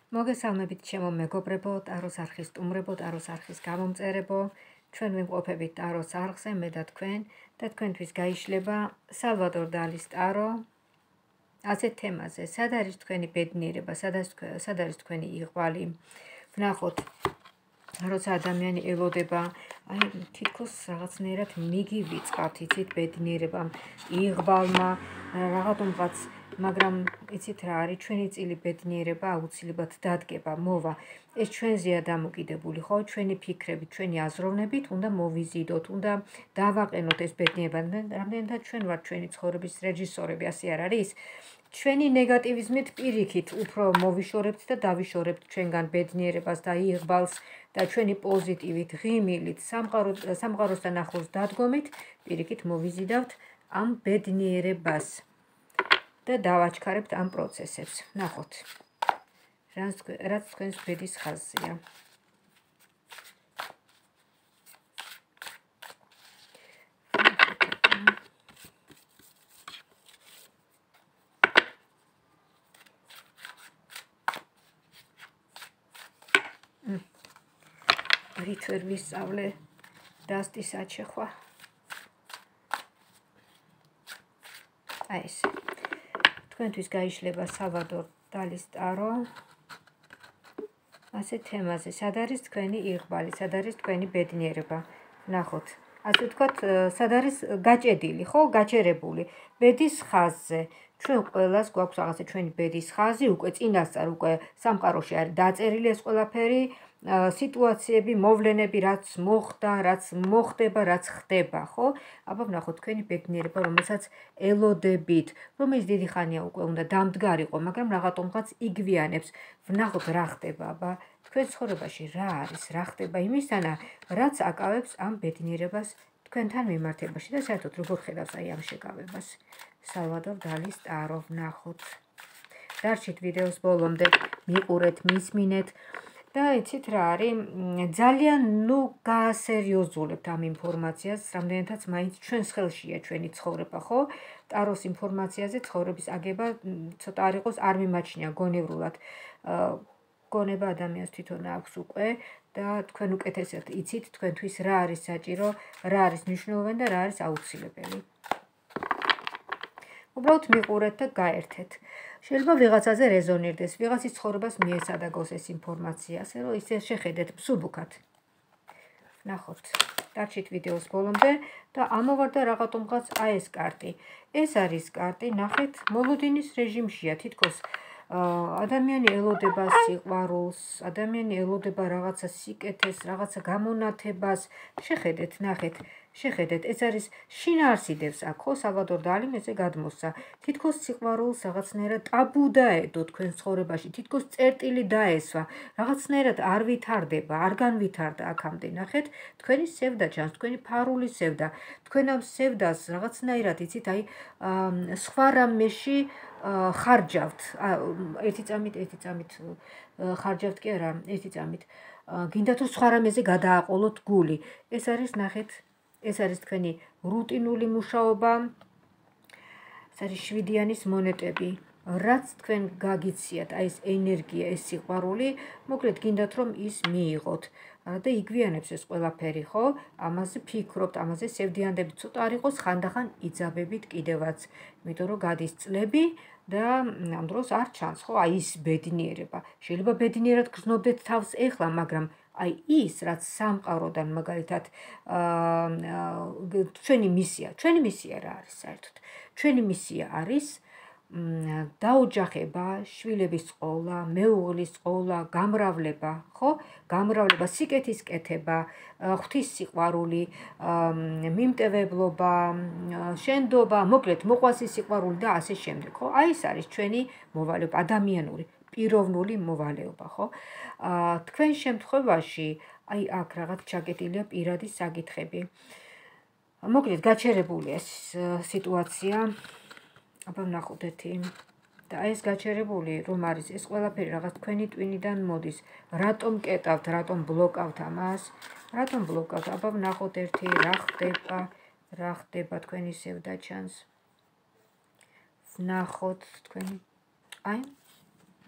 მოგესალმებით ჩემო მეგობრებო, ტაროს არხის სტუმრებო, ტაროს არხის გამომწერებო. ჩვენ ვიმყოფებით ტაროს არხზე, მე და თქვენთვის გაიშლება სალვადორ დალის ტარო ასეთ თემაზე. სად არის თქვენი ბედნიერება, სად არის თქვენი იღვალი? ვნახოთ, როცა ადამიანი ელოდება, თითქოს რაღაცნაირად მიგივიწყავთ, იცით, ბედნიერებამ, იღვალმა, რაღაცუმღაც, მაგრამ იცით რა არის, ჩვენი წილი ბედნიერება აუცილებლად დადგება, მოვა. ეს ჩვენზეა დამოკიდებული, ხო? ჩვენი ფიქრებით, ჩვენი აზროვნებით უნდა მოვიზიდოთ, უნდა დავაყენოთ ეს ბედნიერება. რამდენადაც ჩვენ ვართ ჩვენი ცხოვრების რეჟისორები, ასე არ არის? ჩვენი ნეგატივიზმით პირიქით უფრო მოვიშორებთ და დავიშორებთ ჩვენგან ბედნიერებას და იღვალს და ჩვენი პოზიტივით, ღიმილით, სამყაროსთან ახლოს დადგომით პირიქით მოვიზიდავთ ამ ბედნიერებას და დავაჩქარებთ ამ პროცესებს. ნახოთ, რაც თქვენს ბედის ხაზია. რით ვერ ვისწავლე დასტის აჩეხვა. აი ეს. თქვენთვის გაიშლება სალვადორ დალის ტარო ასეთ თემაზე. სად არის თქვენი იღვალი, სად არის თქვენი ბედნიერება? ნახოთ. ასე ვთქვათ, სად არის გაჭედილი, ხო? გაჩერებული ბედის ხაზზე. ჩვენ ყველას გვაქვს რაღაცა ჩვენი ბედის ხაზი, უკვე წინასწარ, უკვე სამყაროში არის დაწერილი ეს ყველაფერი, სიტუაციები, მოვლენები, რაც მოხდა, რაც მოხდება, რაც ხდება, ხო? აბა ვნახოთ თქვენი ბედნიერება, რომელსაც ელოდებით, რომელიც დიდი ხანია უკვე უნდა დამდგარიყო, მაგრამ რაღაცომღაც იგვიანებს. ვნახოთ რა ხდება, აბა თქვენ ცხოვრებაში რა არის, რა ხდება იმისთანა, რაც აკავებს ამ ბედნიერებას თქვენთან მიმართებაში და საერთოდ როგორ ხედავს აი ამ შეკავებას. სალვადორ დალის ტარო, ვნახოთ. დარჩით ვიდეოს ბოლომდე, მიყურეთ, მისმინეთ და იცით რა არის, ძალიან გაასერიოზულებთ ამ ინფორმაციას, რამდენადაც მაინც ჩვენს ხელშია ჩვენი ცხოვრება, ხო? ტაროს ინფორმაციაზე ცხოვრების აგება ცოტა არ იყოს არ მიმაჩნია გონევრულად. გონება ადამიანს თვითონ აქვს უკვე და თქვენ უკეთესად იცით თქვენთვის რა არის საჭირო, რა არის მნიშვნელოვანი და რა არის აუცილებელი. უბრალოდ მიყურეთ და გაერთეთ. შეიძლება ვიღაცაზე რეზონირდეს, ვიღაცის ცხოვრებას მიესადაგოს ეს ინფორმაცია, ასე რომ ისე შეხედეთ მსუბუქად. ნახოთ, დარჩით ვიდეოს ბოლომდე და ამოვარდა რაღაცომღაც აი ეს კარტი. ეს არის კარტი, ნახეთ, მოლოდინის რეჟიმშია, თითქოს ადამიანი ელოდება სიყვარულს, ადამიანი ელოდება რაღაცა სიკეთეს, რაღაცა გამონათებას. შეხედეთ, ნახეთ, შეხედეთ, ეს არის შინაარსიდევს აქ, ხო, სალვადორ დალიმ ესე გადმოსცა. თითქოს სიყვარულს რაღაცნაირად ტაბუ დაედო თქვენ ცხოვრებაში, თითქოს წერტილი დაესვა, რაღაცნაირად არ ვითარდება, არ განვითარდა აქამდე, ნახეთ, თქვენი სევდა ჩანს, თქვენი ფარული სევდა. თქვენ ამ სევდას რაღაცნაირად იცით, აი, სხვა რამეში ხარჯავთ, ერთი წამით ხარჯავთ კი არა, ერთი წამით. გინდათ რომ სხვა რამეზე გადააყოლოთ გული. ეს არის, ნახეთ, ეს არის თქვენი რუტინული მუშაობა. ეს არის 7-იანის მონეტები. რაც თქვენ გაგიციათ, აი ეს ენერგია, ეს სიყვარული, მოკლედ გინდათ რომ ის მიიღოთ. და იგვიანებს ეს ყველაფერი, ხო? ამაზე ფიქრობთ, ამაზე სევდიანდებით, ცოტა არ იყოს ხანდახან იძაბებით კიდევაც, იმიტომ რომ გადის წლები და ამ დროს არ ჩანს, ხო? აი ის ბედნიერება. შეიძლება ბედნიერად გრძნობდეთ თავს ეხლა, მაგრამ აი ის, რაც სამყაროდან მაგალითად ჩვენი მისია რა არის საერთოდ? ჩვენი მისია არის დაოჯახება, შვილების ყოლა, მეუღლის ყოლა, გამრავლება, ხო? გამრავლება, სიკეთის კეთება, ღვთის სიყვარული, მიმტევებლობა, შენდობა, მოკლედ მოყვასის სიყვარული და ასე შემდეგ, ხო? აი ეს არის ჩვენი მოვალეობა, ადამიანური, პიროვნული მოვალეობა, ხო? თქვენ შემთხვევაში, აი აქ რაღაც ჩაკეტილია პირადი საკითხები. მოკლედ გაჩერებულია ეს სიტუაცია. აბა ვნახოთ ერთი და აი ეს გაჩერებული რომ არის ეს ყველაფერი რაღაც თქვენი ტვინიდან მოდის. რატომ კეტავთ, რატომ ბლოკავთ ამას? რატომ ბლოკავთ? აბა ვნახოთ ერთი რა ხდება თქვენი სევდა ჩანს. ვნახოთ თქვენი აი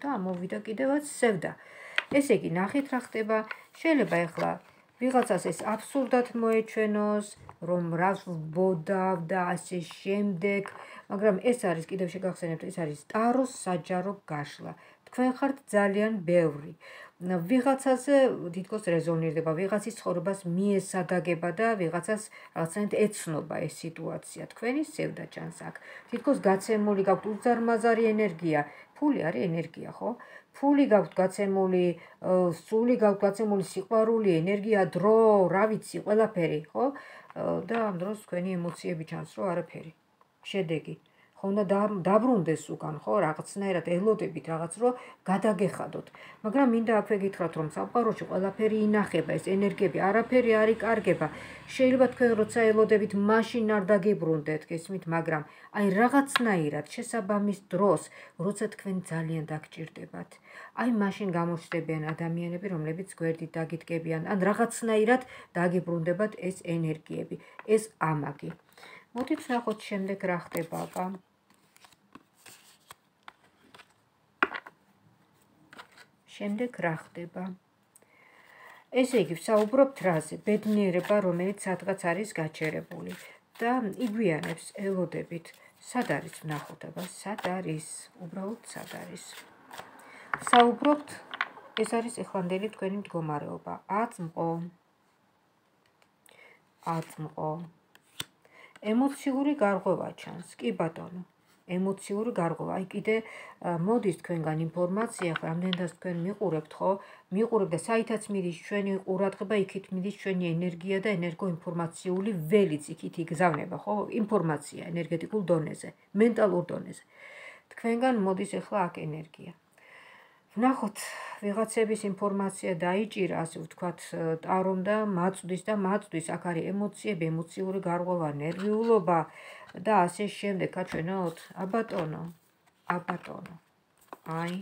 და ამოვიდა კიდევაც სევდა. ესე იგი, ნახეთ რა ხდება. შეიძლება ეხლა ვიღაცას ეს აბსურდად მოეჩვენოს, რომ რას ვბოდავ და ასე შემდეგ, მაგრამ ეს არის, კიდევ შეგახსენებთ, ეს არის ტაროს საჯარო გაშლა. თქვენ ხართ ძალიან ბევრი. ვიღაცაზე თითქოს რეზონირდება, ვიღაცის ცხოვრებას მიესადაგება და ვიღაცას რაღაცნაირად ეცნობა ეს სიტუაცია. თქვენი სევდა ჩანს აქ. თითქოს გაცემული გაქვთ უზარმაზარი ენერგია. ფული არის ენერგია, ხო? ფული გაქვთ გაცემული, სული გაქვთ გაცემული, სიყვარული, ენერგია, დრო, რა ვიცი, ყველაფერი, ხო? და ამ დროს თქვენი ემოციები ჩანს, რომ არაფერი. შედეგი. ხო უნდა დაბრუნდეს უკან, ხო, რაღაცნაირად ელოდებით რაღაც, რომ გადაგეხადოთ. მაგრამ მინდა აქვე გითხრათ, რომ სამყაროში ყველაფერი ინახება, ეს ენერგიები არაფერი არ იკარგება. შეიძლება თქვენ როცა ელოდებით, მაშინ არ დაგიბრუნდეთ, გესმით, მაგრამ აი რაღაცნაირად შესაბამის დროს, როცა თქვენ ძალიან დაგჭირდებათ, აი მაშინ გამოჩნდებიან ადამიანები, რომლებიც გვერდით დაგიდგებიან, ან რაღაცნაირად დაგიბრუნდებათ ეს ენერგიები, ეს ამაგი. მოდით ნახოთ შემდეგ რა ხდება, აბა. შემდეგ რა ხდება? ესე იგი, ვსაუბრობთ რაზე? ბედნიერება, რომელიც სადღაც არის გაჩერებული და იგვიანებს ელოდებით. სად არის ვნახოთ, აბა, სად არის? უბრალოდ სად არის? ვსაუბრობთ, ეს არის ეხლანდელი თქვენი მდგომარეობა. აწმყო. ემოციური გარღვევა ჩანს, კი ბატონო. ემოციური გარღვევა. აი კიდე მოდის თქვენგან ინფორმაცია, ხო, რამდენადაც თქვენ მიყურებთ, ხო? მიყურებთ და საითაც მიდის ჩვენი ყურადღება, იქით მიდის ჩვენი ენერგია და ენერგოინფორმაციული ველიც იქით იგზავნება, ხო? ინფორმაცია ენერგეტიკულ დონეზე, მენტალურ დონეზე. თქვენგან მოდის ახლა აქ ენერგია. ვნახოთ, ვიღაცების ინფორმაცია დაიჭირა, ასე ვთქვათ, ტარომ და მაწვდის, აქ არის ემოციები, ემოციური გარღვევა, ნერვიულობა და ასე შემდეგ, აჩვენოთ, აბატონო. აი,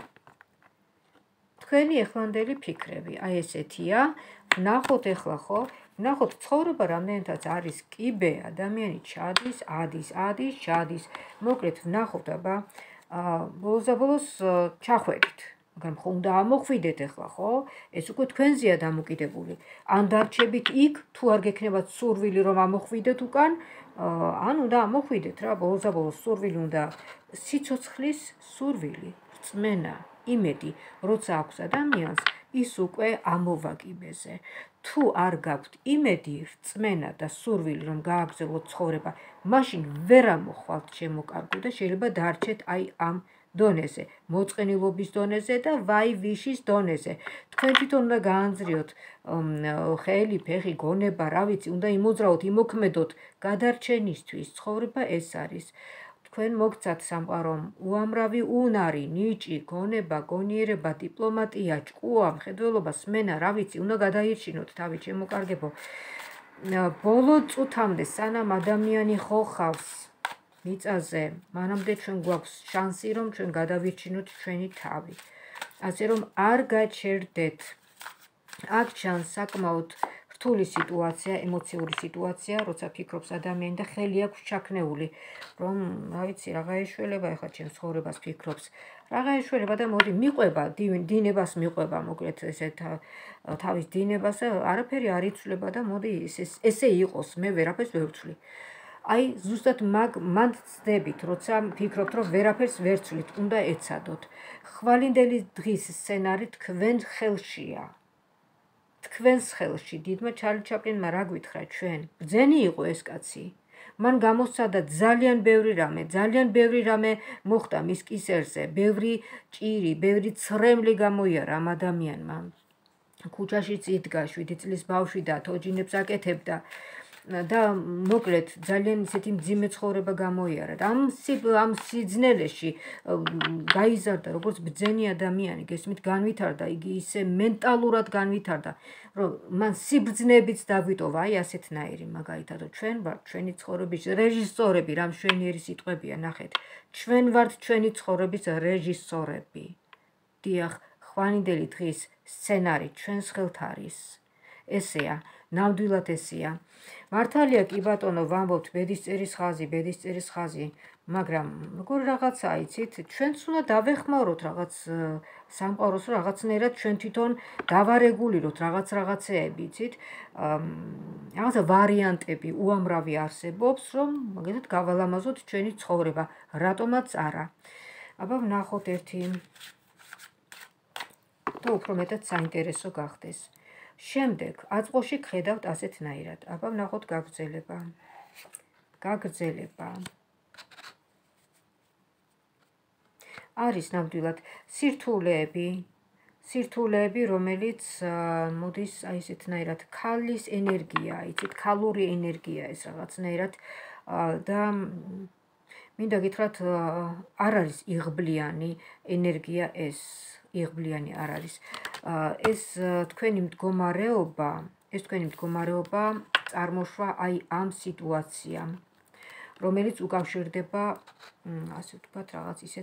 თქვენი ეხლანდელი ფიქრები, აი ესეთია. ვნახოთ ახლა, ხო? ვნახოთ, ცხოვრება რამდენადაც არის კიბე, ადამიანი ადის, ჩადის. მოკლედ, ვნახოთ, აბა, ბოლოს ჩახვედით. მაგრამ ხო უნდა ამოხვიდეთ ახლა, ხო? ეს უკვე თქვენზეა დამოკიდებული. ან დარჩებით იქ, თუ არ გექნებათ სურვილი, რომ ამოხვიდეთ უკან, ან უნდა ამოხვიდეთ რა, ბოლოს სურვილი უნდა, სიცოცხლის სურვილი, რწმენა, იმედი, როცა აქვს ადამიანს, ის უკვე ამოვა კიბეზე. თუ არ გაქვთ იმედი, რწმენა და სურვილი, რომ გააგრძელოთ ცხოვრება, მაშინ ვერ ამოხვალთ ჩემო კარგო და შეიძლება დარჩეთ აი ამ დონეზე, მოწყენილობის დონეზე და ვაი-ვიშის დონეზე. თქვენ თვითონ უნდა გაანძრიოთ ხელი, ფეხი, გონება, რა ვიცი, უნდა იმოძრაოთ, იმოქმედოთ გადარჩენისთვის. ცხოვრება ეს არის. თქვენ მოგცათ სამყარომ უამრავი უნარი, ნიჭი, გონება, გონიერება, დიპლომატია, ჭკუა, მხედველობა, სმენა, რა ვიცი, უნდა გადაირჩინოთ თავი, ჩემო კარგებო. ბოლო წუთამდე, სანამ ადამიანი ხო ხავს მიწაზე, მანამდე ჩვენ გვაქვს შანსი, რომ ჩვენ გადავირჩინოთ ჩვენი თავი. ასე რომ არ გაჩერდეთ. აქ ჩანს საკმაოდ რთული სიტუაცია, ემოციური სიტუაცია, როცა ფიქრობს ადამიანი და ხელი აქვს ჩაქნეული, რომ, რა ვიცი, რაღა ეშველება ახლა ჩემს ცხოვრებას ფიქრობს. რაღა ეშველება და მოდი მიყვება, დინებას მიყვება, მოკლედ ესე თავის დინებას და არაფერი არ იცვლება და მოდი ესე იყოს, მე ვერაფერს ვერ ვცვლი. აი, ზუსტად მან ცდებით, როცა ფიქრობთ, რომ ვერაფერს ვერ ცვლით, უნდა ეცადოთ. ხვალინდელი დღის სცენარი თქვენ ხელშია. თქვენს ხელში, დიდმა ჩარლი ჩაპლინმა რა გვითხრა ჩვენ? ბრძენი იყო ეს კაცი. მან გამოსცადა ძალიან ბევრი რამე მოხდა მის კისერზე, ბევრი ჭირი, ბევრი ცრემლი გამოიარა ამ ადამიანმა. ქუჩაშიც იდგა, 7 წლის ბავშვი და თოჯინებს აკეთებდა. და მოკლედ ძალიან ისეთი მძიმე ცხოვრება გამოიარა და ამ სიძნელეში გაიზარდა როგორც ბრძენი ადამიანი, გესმით, განვითარდა, იგი ისე მენტალურად განვითარდა, რომ მან სიბრძნეებიც დაგვიტოვა, აი ასეთნაირი მაგალითად, ჩვენ ვართ ჩვენი ცხოვრების რეჟისორები, რა მშვენიერი სიტყვებია, ნახეთ, ჩვენ ვართ ჩვენი ცხოვრების რეჟისორები. დიახ, ხვალინდელი დღის სცენარი ჩვენს ხელთ არის. ესეა, ნამდვილად ესეა. მართალია, კი ბატონო, ვამბობთ, ბედისწერის ხაზი, მაგრამ როგორ რაღაცა იცით, ჩვენც უნდა დავეხმაროთ რაღაც სამყაროს, რომ რაღაცნაირად ჩვენ თვითონ დავარეგულიროთ რაღაცეები, იცით? რაღაცა ვარიანტები უამრავი არსებობს, რომ მაგალითად გავალამაზოთ ჩვენი ცხოვრება, რატომაც არა. აბა ვნახოთ ერთი და უფრო მეტად საინტერესო გახდეს. შემდეგ აწყოში გხედავთ ასეთნაირად. აბა ვნახოთ გაგრძელება. არის ნამდვილად სირთულეები, რომელიც მოდის აი ესეთნაირად ქალის ენერგია, იცით, ქალური ენერგია ეს რაღაცნაირად და მინდა გითხრათ არ არის იღბლიანი ენერგია ეს, იღბლიანი არ არის. ეს თქვენი მდგომარეობა წარმოშვა აი ამ სიტუაციამ, რომელიც უკავშირდება, ასე ვთქვათ, რაღაც ისეთ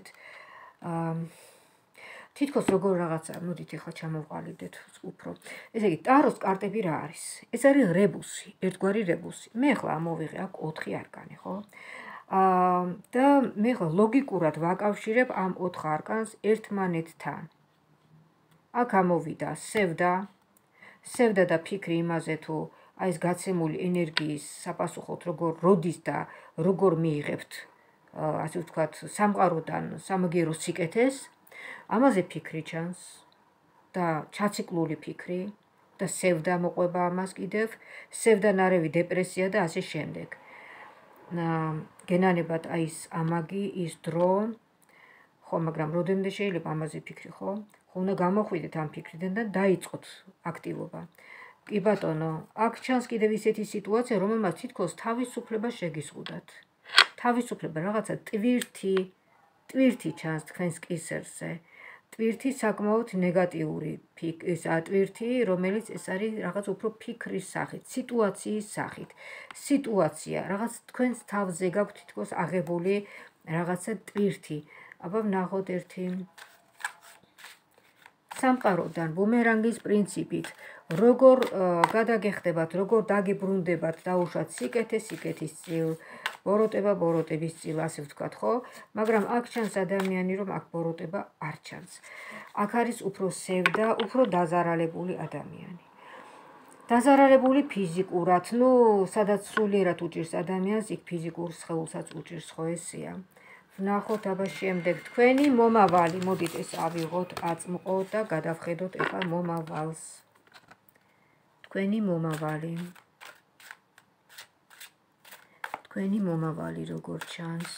თითქოს როგორ რაღაცა, მოდით ახლა ჩამოვყალიბდეთ უფრო. ესე იგი, ტაროს კარტები რა არის? ეს არის რებუსი, ერთგვარი რებუსი. მე ახლა ამოვიღე აქ 4 არკანი, ხო? და მე ახლა ლოგიკურად ვაკავშირებ ამ 4 არკანს ერთმანეთთან. აქ ამოვიდა სევდა და ფიქრი იმაზე, თუ აი ეს გაცემული ენერგიის საპასუხოდ როგორ როდის და როგორ მიიღებთ, ასე ვთქვათ, სამყაროდან სამაგიერო სიკეთეს, ამაზე ფიქრი ჩანს და ჩაციკლული ფიქრი და სევდა მოყვება ამას კიდევ, სევდანარევი დეპრესია და ასე შემდეგ. გენანებად აი ეს ამაგი, ის დრო, ხო, მაგრამ rodemde შეიძლება ამაზე ფიქრი, ხო? უნდა გამოხვიდეთ ამ ფიქრიდან და დაიწყოთ აქტივობა. კი ბატონო, აქ ჩანს კიდევ ისეთი სიტუაცია, რომელმაც თითქოს თავისუფლება შეგიზღუდათ. თავისუფლება რაღაცა ტვირთი ჩანს თქვენს კისერზე. ტვირთი საკმაოდ ნეგატიური ტვირთი, რომელიც ეს არის რაღაც უფრო ფიქრის სახით, სიტუაციის სახით. სიტუაცია, რაღაც თქვენს თავზე გაქვთ თითქოს აღებული რაღაცა ტვირთი. აბა ვნახოთ ერთი სამყაროდან ბუმერანგის პრინციპით, როგორ გადაგეხდებათ, როგორ დაგიბრუნდებათ დაუშვათ სიკეთის წილ, ბოროტების წილ, ასე ვთქვათ, ხო? მაგრამ აქ ჩანს ადამიანი, რომ აქ ბოროტება არ ჩანს. აქ არის უფრო სევდა, უფრო დაზარალებული ადამიანი. დაზარალებული ფიზიკურად, სადაც სულიერად უჭირს ადამიანს, იქ ფიზიკურ სხეულსაც უჭირს, ხო ესეა. ვნახოთ აბა შემდეგ თქვენი მომავალი, მოდით ეს ავიღოთ, აწმყოთ და გადავხედოთ ახლა მომავალს. თქვენი მომავალი როგორ ჩანს?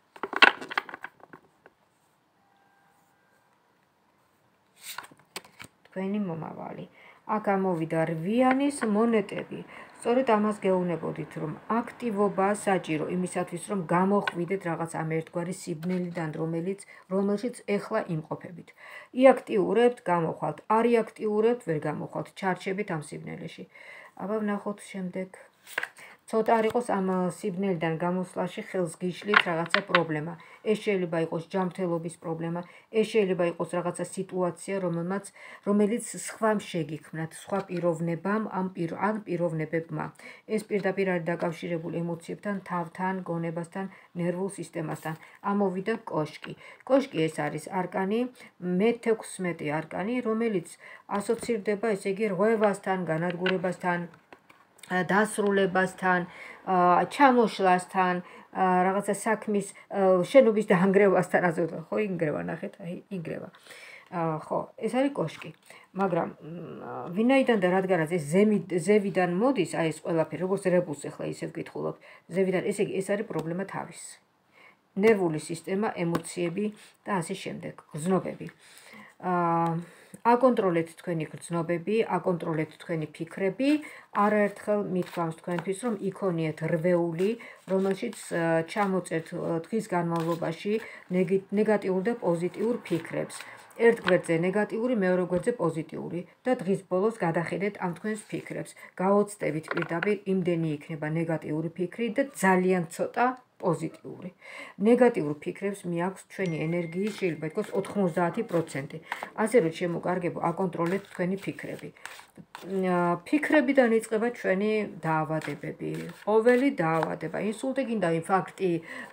თქვენი მომავალი. აქ ამოვიდა რვიანის მონეტები. სწორედ ამას გეუბნებოდით, რომ აქტივობა საჭირო იმისათვის, რომ გამოხვიდეთ რაღაც ამ ერთგვარი სიბნელიდან, რომელშიც ეხლა იმყოფებით. იაქტიურებთ, გამოხვალთ, არ იაქტიურებთ, ვერ გამოხვალთ, ჩარჩებით ამ სიბნელეში. აბა ვნახოთ შემდეგ. ცოტა არ იყოს ამ სიბნელიდან გამოსვლაში ხელს გიშლით რაღაცა პრობლემა. ეს შეიძლება იყოს ჯანმრთელობის პრობლემა, ეს შეიძლება იყოს რაღაცა სიტუაცია, რომელიც სხვამ შეგიქმნათ, სხვა პიროვნებამ, ამ პიროვნებებმა. ეს პირდაპირ არის დაკავშირებული ემოციებთან, თავთან, გონებასთან, ნერვულ სისტემასთან. ამოვიდა კოშკი. კოშკი ეს არის არკანი, მე-16 არკანი, რომელიც ასოცირდება, ესე იგი, რღვევასთან, განადგურებასთან, დასრულებასთან, ჩამოშლასთან, რაღაცა საქმის შენობის დაანგრევასთან, ასე ვთქვათ, ხო, ინგრევა, ნახეთ, აი, ინგრევა. ხო, ეს არის კოშკი. მაგრამ ვინაიდან და რადგანაც ეს ზევიდან მოდის, აი ეს ყველაფერი, როგორც რებუსს ახლა ისე ვკითხულობ, ზევიდან, ესე იგი, ეს არის პრობლემა თავის. ნერვული სისტემა, ემოციები და ასე შემდეგ, გრძნობები. აკონტროლეთ თქვენი გრძნობები, აკონტროლეთ თქვენი ფიქრები, არაერთხელ მithქვამს თქვენთვის, რომ იქონიეთ რვეული, რომელშიც ჩამოწერთ დღის განმავლობაში ნეგატიურ და პოზიტიურ ფიქრებს. ერთ გვერდზე ნეგატიური, მეორე გვერდზე პოზიტიური და დღის ბოლოს გადახედეთ ამ თქვენს ფიქრებს. გაოცდებით პირდაპირ იმდენი იქნება ნეგატიური ფიქრი და ძალიან ცოტა პოზიტიური. ნეგატიურ ფიქრებს მიაქვს ჩვენი ენერგიის შეიძლება ითქვას 90%. ასე რომ შემოკარგებო, აკონტროლეთ თქვენი ფიქრები. ფიქრებიდან იწყება ჩვენი დაავადებები, ყოველი დაავადება, ინსულტი გინდა, ინფარქტი,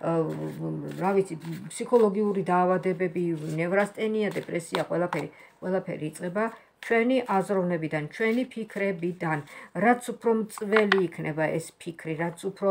რა ვიცი, ფსიქოლოგიური დაავადებები, ნევრასტენია, დეპრესია, ყველაფერი იწყება ჩვენი აზროვნებიდან, ჩვენი ფიქრებიდან. რაც უფრო მწველი იქნება ეს ფიქრი, რაც უფრო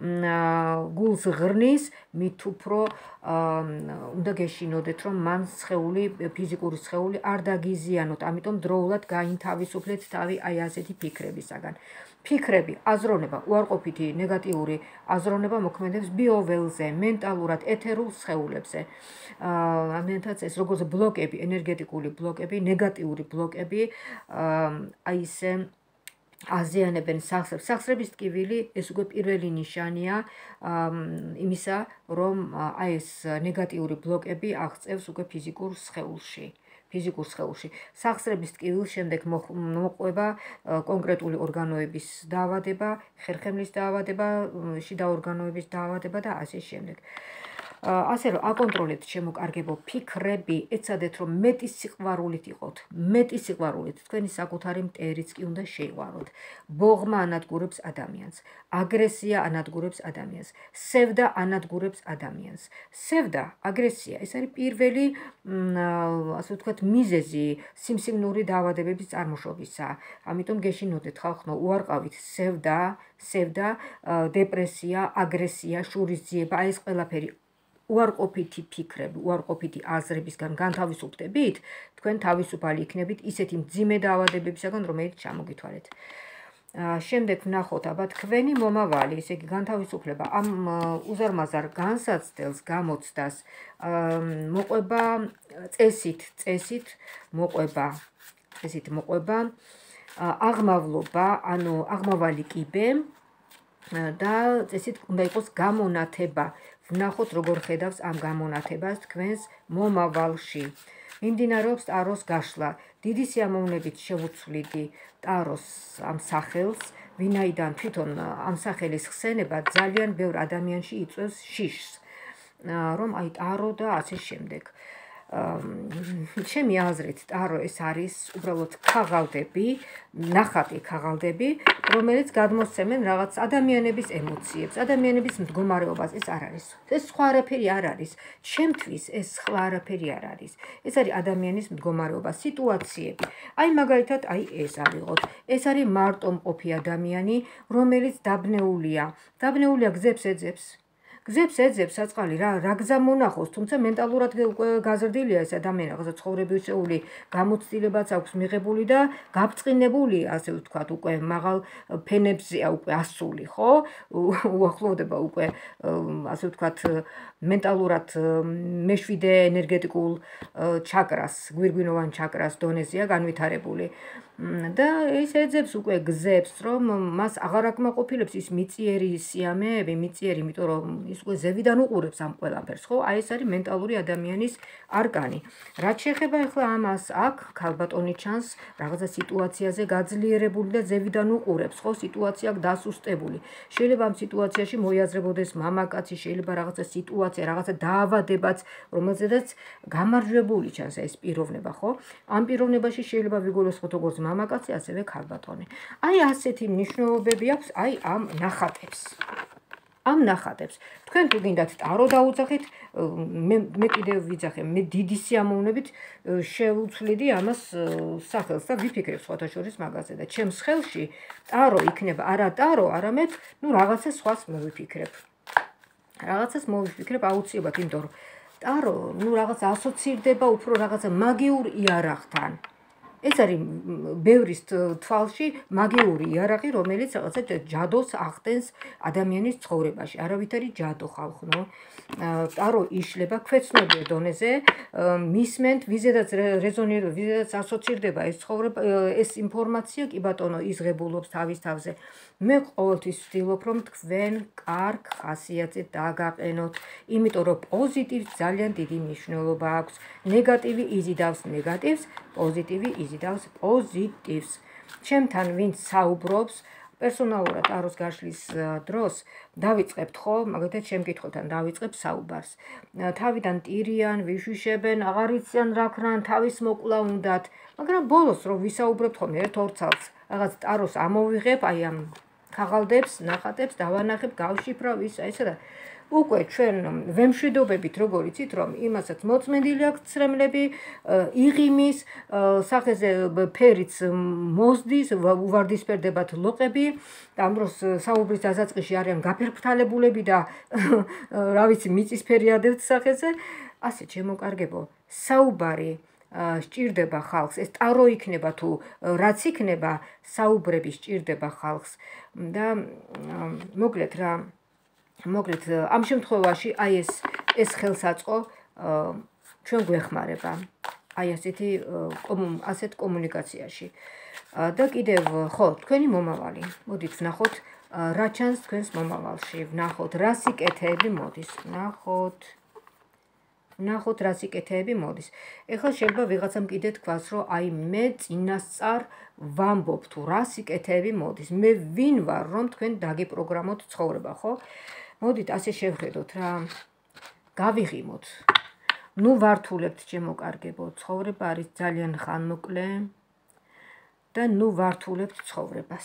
გულს ღრნის, მით უფრო უნდა გეშინოდეთ, რომ მან ფიზიკური სხეული არ დაგიზიანოთ, ამიტომ დროულად გაინთავისუფლეთ თავი აი ასეთი ფიქრებისაგან. ფიქრები, აზროვნება, უარყოფითი ნეგატიური აზროვნება მოქმედებს ბიოველზე, მენტალურად, ეთერულ სხეულებზე. ამიტომაც ეს როგორც ბლოკები, ენერგეტიკული ბლოკები, ნეგატიური ბლოკები, აი ესე აზიანებენ სახსრებს. სახსრების ტკივილი ეს უკვე პირველი ნიშანია იმისა, რომ აი ეს ნეგატიური ბლოკები აღწევს უკვე ფიზიკურ სხეულში. სახსრების ტკივილს შემდეგ მოყვება კონკრეტული ორგანოების დაავადება, ხერხემლის დაავადება, შიდა ორგანოების დაავადება და ასე შემდეგ. ასე რომ აკონტროლეთ შემოკარგებო ფიქრები, ეცადეთ რომ მეტი სიყვარულით იყოთ, თქვენი საკუთარი მტერიც კი უნდა შეიყვაროთ. ბოღმა ანადგურებს ადამიანს, აგრესია ანადგურებს ადამიანს, სევდა ანადგურებს ადამიანს. სევდა, აგრესია, ეს არის პირველი, ასე ვთქვათ, მიზეზი სიმსივნური დაავადებების წარმოშობისა. ამიტომ გეშინოდეთ ხალხო, უარყავით სევდა, დეპრესია, აგრესია, შურისძიება, ეს ყველაფერი უარყოფითი ფიქრები, უარყოფითი აზრებისგან განთავისუფლდებით, თქვენ თავისუფალი იქნებით ისეთი მძიმე დაავადებებისაგან, რომელიც ჩამოგითვალეთ. შემდეგ ვნახოთ აბა თქვენი მომავალი, ესე იგი განთავისუფლება ამ უზარმაზარ განსაცდელს, გამოცდას მოყვება წესით მოყვება აღმავლობა, ანუ აღმავალი კიბე და წესით უნდა იყოს გამონათება. ვნახოთ როგორ ხედავს ამ გამონათებას თქვენს მომავალში. მიმდინარეობს ტაროს გაშლა. დიდი სიამოვნებით შევუცვლიდი ტაროს ამ სახელს, ვინაიდან თვითონ ამ სახელის ხსენება ძალიან ბევრ ადამიანში იწვევს შიშს, რომ აი ტარო და ასე შემდეგ. ჩემი აზრით ტარო ეს არის უბრალოდ ქაღალდები, ნახატი ქაღალდები, რომელიც გადმოსცემენ რაღაც ადამიანების ემოციებს, ადამიანების მდგომარეობას. ეს არ არის. ეს სხვა არაფერი არ არის. ჩემთვის ეს სხვა არაფერი არ არის. ეს არის ადამიანის მდგომარეობა, სიტუაციები. აი მაგალითად, აი ეს ავიღოთ. ეს არის მარტომყოფი ადამიანი, რომელიც დაბნეულია გზებს ეძებს საწყალი რა გზა მონახოს, თუმცა მენტალურად გაზრდილია ეს ადამიანი, რაღაცა ცხოვრებისეული გამოცდილებაც აქვს მიღებული და გაბრწყინებული, ასე ვთქვათ, უკვე მაღალ ფენებზეა უკვე ასული, ხო? უახლოვდება უკვე, ასე ვთქვათ, მენტალურად მეშვიდე ენერგეტიკულ ჩაკრას, გვირგვინოვან ჩაკრას დონეზეა განვითარებული. და ის ეძებს უკვე გზებს, რომ მას აღარ აკმაყოფილებს ის მიწიერი სიამეები, იმიტომ რომ ის უკვე ზევიდან უყურებს ამ ყველაფერს, ხო? აი ეს არის მენტალური ადამიანის არკანი. რაც შეეხება ახლა ამას, აქ ქალბატონი ჩანს რაღაცა სიტუაციაზე გაძლიერებული და ზევიდან უყურებს, ხო? სიტუაცია დასუსტებული. შეიძლება ამ სიტუაციაში მოიაზრებოდეს მამაკაცი, შეიძლება რაღაცა სიტუაცია, რაღაცა დაავადებაც, რომელზედაც გამარჯვებული ჩანს ეს პიროვნება, ხო? ამ პიროვნებაში შეიძლება ვიგულოს როგორც მამაკაცი, ასევე ქალბატონი. აი ასეთი მნიშვნელობები აქვს აი ამ ნახატებს. თქვენ თუ გინდათ ტარო დაუძახით, მე კიდევ ვიძახე, მე დიდი სიამოვნებით შევუცვლიდი ამას სახელს და ვიფიქრებ სხვათა შორის მაგაზე და ჩემს ხელში ტარო იქნება არა ტარო, არამედ რაღაცა სხვას მოვიფიქრებ. აუცილებლად, იმიტომ რომ ტარო რაღაცა ასოცირდება უფრო რაღაცა მაგიურ იარაღთან. ეს არის ბევრის თვალში მაგიური იარაღი, რომელიც რაღაცა ჯადოს ახდენს ადამიანის ცხოვრებაში. არავითარი ჯადო ხალხო. ტარო იშლება ქვეცნობრივ დონეზე, მისმენთ, ვიზედაც რეზონირდება, ვიზედაც ასოცირდება ეს ინფორმაცია, კი ბატონო, იზღებულობს თავის თავზე. მე ყოველთვის ვცდილობ, რომ თქვენ კარგ ხასიათზე დაგაყენოთ, იმიტომ რომ პოზიტივს ძალიან დიდი მნიშვნელობა აქვს. ნეგატივი იზიდავს ნეგატივს, პოზიტივი იზიდავს პოზიტივს. ჩემთან ვინც საუბრობს, პერსონალურად ტაროს გაშლის დროს დავიწყებთ ხო, მაგალითად შემკითხველთან დავიწყებ საუბარს. თავიდან ტირიან, ვიშვიშებენ, აღარ იციან რა ქნან, თავის მოკლა უნდათ, მაგრამ ბოლოს რომ ვისაუბრებთ ხომ ერთ-ორ ცალს, რაღაც ტაროს ამოვიღებ, აი ამ ქაღალდებს, ნახატებს დავანახებ, გავშიფრავ ისა და უკვე ჩვენ ვემშვიდობებით, როგორ იცით, რომ იმასაც მოწმენდილი აქვს ცრემლები, იღიმის, სახეზე ფერიც მოსდის, უვარდისფერდებათ ლოყები, და ამ დროს საუბრის დასაწყისში არიან გაფერფთალებულები და რა ვიცი, მიწისფერი ადებთ სახეზე. ასე ჩემოკარგებო, საუბარი სჭირდება ხალხს, ეს ტარო იქნება თუ რაც იქნება, საუბრები სჭირდება ხალხს და მოკლედ რა, მოკლედ ამ შემთხვევაში აი ეს ხელსაწყო ჩვენ გვეხმარება აი ასეთ კომუნიკაციაში. და კიდევ ხო, თქვენი მომავალი. მოდით ვნახოთ რა ჩანს თქვენს მომავალში, ვნახოთ რა სიკეთეები მოდის, ვნახოთ რა სიკეთეები მოდის. ეხლა შეიძლება ვიღაცამ კიდე თქვას, რომ აი მე წინასწარ ვამბობ თუ რა სიკეთეები მოდის. მე ვინ ვარ, რომ თქვენ დაგეპროგრამოთ ცხოვრება, ხო? მოდით ასე შევხედოთ რა. გავიღიმოთ. ნუ ვართულებთ ჩემოკარგებო, ცხოვრება არის ძალიან ხანმოკლე და ნუ ვართულებთ ცხოვრებას.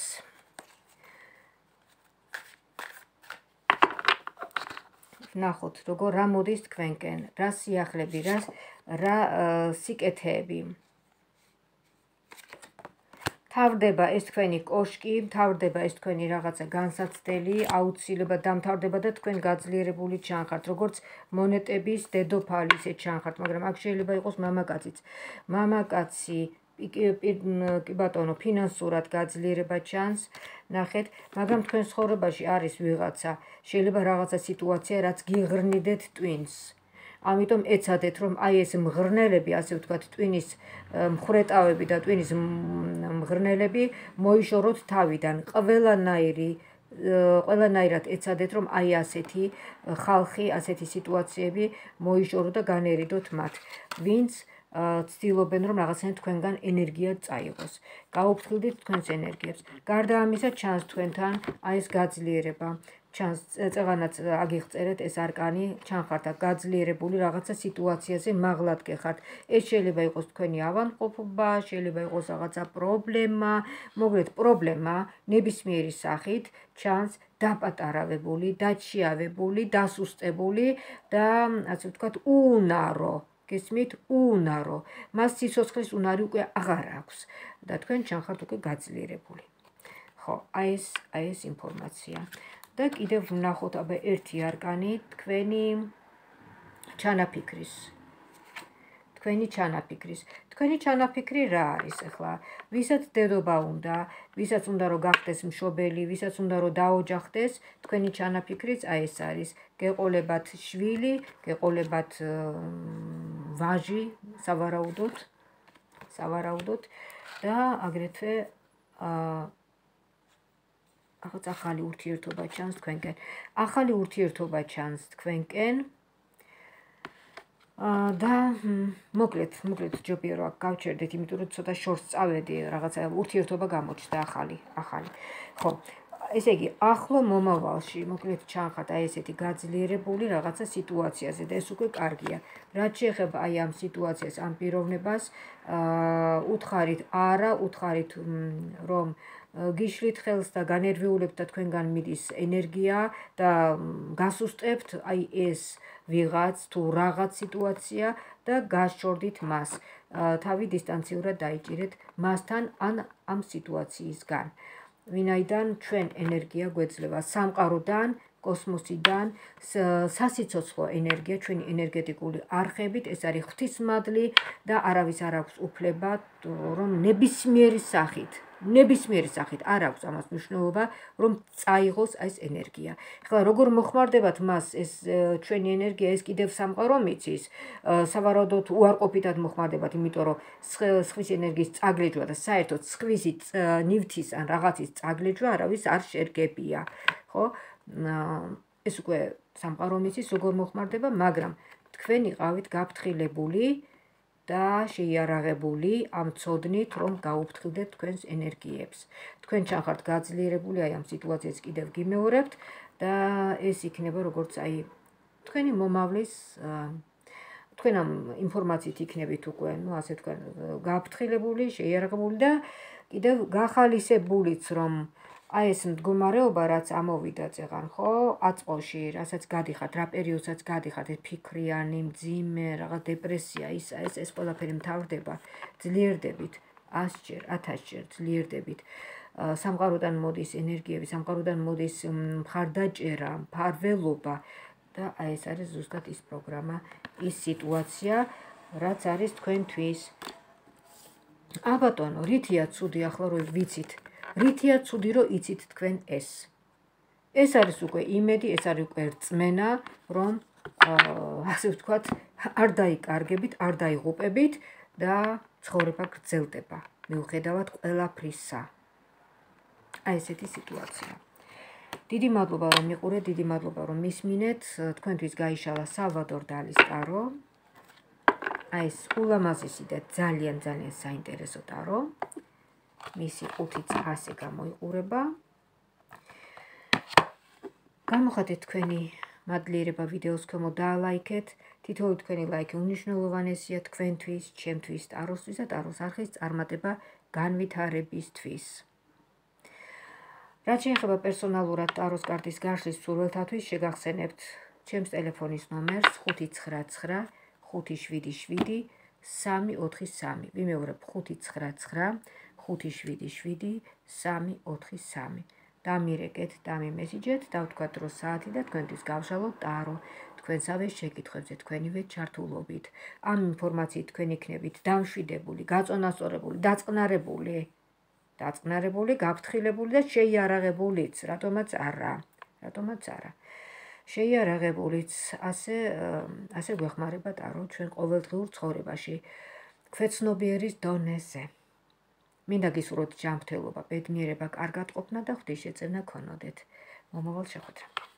ვნახოთ, როგორ რა მოდის თქვენკენ, რა სიახლეები, რა სიკეთეები. თავდება ეს თქვენი კოშკი, თავდება ეს თქვენი რაღაცა განსაცდელი, აუცილებლად დამთავრდება და თქვენ გაძლიერებული ჩანხართ, როგორც მონეტების დედოფალი ისე ჩანხართ, მაგრამ აქ შეიძლება იყოს მამაკაციც. მამაკაცი კი ბატონო, ფინანსურად გაძლიერება ჩანს, ნახეთ, მაგრამ თქვენ ცხოვრებაში არის ვიღაცა, შეიძლება რაღაცა სიტუაცია, რაც გიღრნიდეთ ტვინს. ამიტომ ეცადეთ, რომ აი ეს მღრნელები, ასე ვთქვათ, ტვინის მხრეტავები და ტვინის მღრნელები მოიშოროთ თავიდან. ყველანაირად ეცადეთ, რომ აი ასეთი ხალხი, ასეთი სიტუაციები მოიშორო და განერიდოთ მათ. ვინც ცდილობენ, რომ რაღაცნაირად თქვენგან ენერგია წაიღოს. გაუფრთხილდით თქვენს ენერგიებს. გარდა ამისა, ჩანს თქვენთან აი ეს გაძლიერება. ჩანს წეღანაც აგიღწერეთ ეს არკანი, ჩანხართ გაძლიერებული რაღაცა სიტუაციაზე მაღლად გეხართ. ეს შეიძლება იყოს თქვენი ავადმყოფობა, შეიძლება იყოს რაღაცა პრობლემა, მოკლედ პრობლემა ნებისმიერი სახით ჩანს დაპატარავებული, დაჩიავებული, დასუსტებული და ასე ვთქვათ, უუნარო. გესმით, უუნარო. მას სიცოცხლის უნარი უკვე აღარ აქვს და თქვენ ჩანხართ უკვე გაძლიერებული. ხო, აი ეს ინფორმაცია. და კიდევ ვნახოთ აბა ერთი არკანი თქვენი ჩანაფიქრის. თქვენი ჩანაფიქრი რა არის ახლა? ვისაც დედობა უნდა, ვისაც უნდა რომ გახდეს მშობელი, ვისაც უნდა რომ დაოჯახდეს, თქვენი ჩანაფიქრიც აი ეს არის. გეყოლებათ შვილი, გეყოლებათ ვაჟი, სავარაუდოდ და აგრეთვე რაღაც ახალი ურთიერთობა ჩანს თქვენკენ. ახალი ურთიერთობა ჩანს თქვენკენ და მოკლედ ჯობია რომ გავჩერდეთ, იმიტომ რომ ცოტა შორს წავედი, რაღაცა ურთიერთობა გამოჩნდა ახალი. ხო, ესე იგი, ახლო მომავალში, მოკლედ ჩანხართ აი ესეთი გაძლიერებული რაღაცა სიტუაციაზე და ეს უკვე კარგია. რაც შეეხება აი ამ სიტუაციას, ამ პიროვნებას, უთხარით არა, უთხარით რომ გიშლით ხელს და განერვიულებთ და თქვენგან მიდის ენერგია და გასუსტებთ აი ეს ვიღაც თუ რაღაც სიტუაცია და გაშორდით მას. თავი დისტანციურად დაიჭირეთ მასთან ან ამ სიტუაციისგან. ვინაიდან ჩვენ ენერგია გვეძლევა სამყაროდან, კოსმოსიდან, სასიცოცხლო ენერგია, ჩვენი ენერგეტიკული არხებით, ეს არის ღვთისმადლი და არავის არ აქვს უფლება, რომ ნებისმიერი სახით არ აქვს ამას მნიშვნელობა, რომ წაიღოს ეს ენერგია. ახლა როგორ მოხმარდებათ მას ეს ჩვენი ენერგია, ეს კიდევ სამყარო მიცის, სავარაუდოდ უარყოფითად მოხმარდებათ, იმიტომ რომ სხვის ენერგიის წაგლეჯვა და საერთოდ სხვისი ნივთის ან რაღაცის წაგლეჯვა არავის არ შერგებია, ხო? ეს უკვე სამყარო მიცის, როგორ მოხმარდება, მაგრამ თქვენ იყავით გაფრთხილებული და შეიარაღებული ამ ცოდნით, რომ გაუფრთხილდეთ თქვენს ენერგიებს. თქვენ ჩახართ გაძლიერებული აი ამ სიტუაციას კიდევ გიმეორებთ და ეს იქნება როგორც აი თქვენი მომავლის თქვენ ამ ინფორმაციით იქნებით უკვე, ასე თქვენ გააფრთხილებული, შეიარაღებული და კიდევ გახალისებულიც, რომ აი ეს მდგომარეობა, რაც ამოვიდა წეღან, ხო, აწყოში, რასაც გადიხართ, რა პერიოდსაც გადიხართ, ეს ფიქრიანი, მძიმე, რაღაც დეპრესია, ეს ყველაფერი მთავრდება, ძლიერდებით 100-ჯერ, 1000-ჯერ ძლიერდებით. სამყაროდან მოდის ენერგიები, სამყაროდან მოდის მხარდაჭერა, მფარველობა და აი ეს არის ზუსტად ის პროგრამა, ის სიტუაცია, რაც არის თქვენთვის. ბატონო, რითია ცუდი ახლა რო ვიცით, რითია ცუდი რო იცით თქვენ ეს. ეს არის უკვე იმედი, ეს არის უკვე რწმენა, რომ ასე ვთქვათ, არ დაიკარგებით, არ დაიღუპებით და ცხოვრება გრძელდება. მიუხედავად ყველაფრისა. აი ესეთი სიტუაცია. დიდი მადლობა რომ მიყურეთ, დიდი მადლობა რომ მისმინეთ. თქვენთვის გაიშალა სალვადორ დალის ტარო. აი ეს ულამაზესი და ძალიან საინტერესო ტარო. მისი 5 წასი გამოიყურება. გამოხატეთ თქვენი მადლიერება ვიდეოს ქვემოთ დაალაიქეთ. თითოეული თქვენი ლაიქი უნიშნულოვანესია თქვენთვის, ჩემთვის, ტაროსთვის და ტაროს არხის წარმატება განვითარებისთვის. რაც შეეხება პერსონალურად ტაროს კარტის გაშლის მსურველთათვის, შეგახსენებთ ჩემს ტელეფონის ნომერს 599 577 343. ვიმეორებ 599 577 343. დამირეკეთ, დამიმესიჯეთ, დავთქვათ დრო საათი და თქვენთვის გავშალოთ ტარო. თქვენსავე შეკითხვებზე თქვენივე ჩართულობით. ამ ინფორმაციით თქვენ იქნებით დამშვიდებული, გაწონასწორებული, დაწყნარებული, გაფრთხილებული და შეიარაღებულიც, რატომაც არა. შეიარაღებულიც, ასე გვეხმარება ტარო ჩვენ ყოველდღიურ ცხოვრებაში, ქვეცნობიერის დონეზე. მინდა გისურვოთ ჯანმრთელობა, ბედნიერება, კარგად ყოფნა და ღვთისშეწევნა გქონოდეთ. მომავალ შეხვედრამდე.